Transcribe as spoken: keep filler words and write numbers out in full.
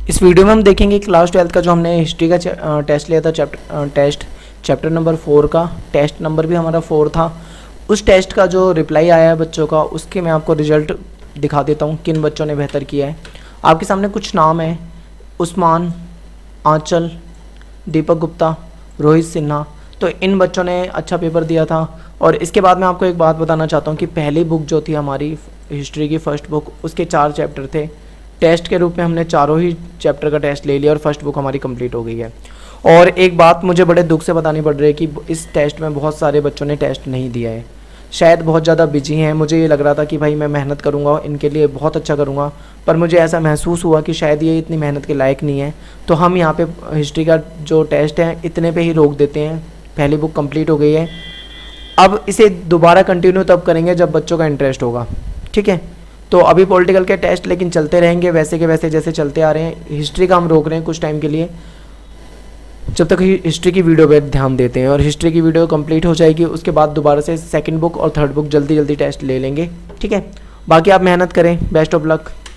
इस वीडियो में हम देखेंगे क्लास ट्वेल्थ का जो हमने हिस्ट्री का टेस्ट लिया था, chapter test chapter number four का, टेस्ट नंबर भी हमारा फोर था। उस टेस्ट का जो रिप्लाई आया है बच्चों का, उसके मैं आपको रिजल्ट दिखा देता हूँ किन बच्चों ने बेहतर किया है। आपके सामने कुछ नाम है: उस्मान, आंचल, दीपक गुप्ता, रोहित सिन्हा। तो इन बच्चों ने अच्छा पेपर दिया था। और इसके बाद मैं आपको एक बात बताना चाहता हूँ कि पहली बुक जो थी हमारी हिस्ट्री की फर्स्ट बुक, उसके चार चैप्टर थे। टेस्ट के रूप में हमने चारों ही चैप्टर का टेस्ट ले लिया और फर्स्ट बुक हमारी कंप्लीट हो गई है। और एक बात मुझे बड़े दुख से बतानी पड़ रही है कि इस टेस्ट में बहुत सारे बच्चों ने टेस्ट नहीं दिया है, शायद बहुत ज़्यादा बिजी हैं। मुझे ये लग रहा था कि भाई मैं मेहनत करूँगा, इनके लिए बहुत अच्छा करूँगा, पर मुझे ऐसा महसूस हुआ कि शायद ये इतनी मेहनत के लायक नहीं है। तो हम यहाँ पे हिस्ट्री का जो टेस्ट है इतने पे ही रोक देते हैं। पहली बुक कंप्लीट हो गई है, अब इसे दोबारा कंटिन्यू तब करेंगे जब बच्चों का इंटरेस्ट होगा, ठीक है। तो अभी पॉलिटिकल के टेस्ट लेकिन चलते रहेंगे वैसे के वैसे जैसे चलते आ रहे हैं। हिस्ट्री का हम रोक रहे हैं कुछ टाइम के लिए, जब तक हिस्ट्री की वीडियो पे ध्यान देते हैं। और हिस्ट्री की वीडियो कंप्लीट हो जाएगी, उसके बाद दोबारा से सेकंड बुक और थर्ड बुक जल्दी जल्दी टेस्ट ले लेंगे, ठीक है। बाकी आप मेहनत करें, बेस्ट ऑफ लक।